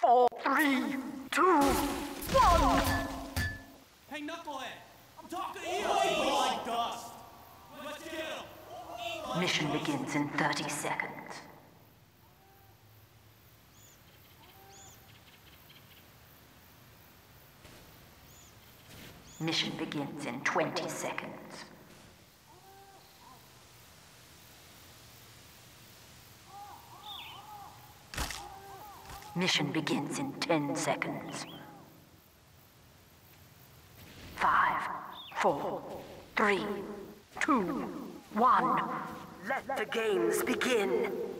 4, 3, 2, 1. Hey, Knucklehead! I'm talking to you! People like dust! Let's get him! Mission begins in 30 seconds. Mission begins in 20 seconds. Mission begins in 10 seconds. 5, 4, 3, 2, 1. Let the games begin.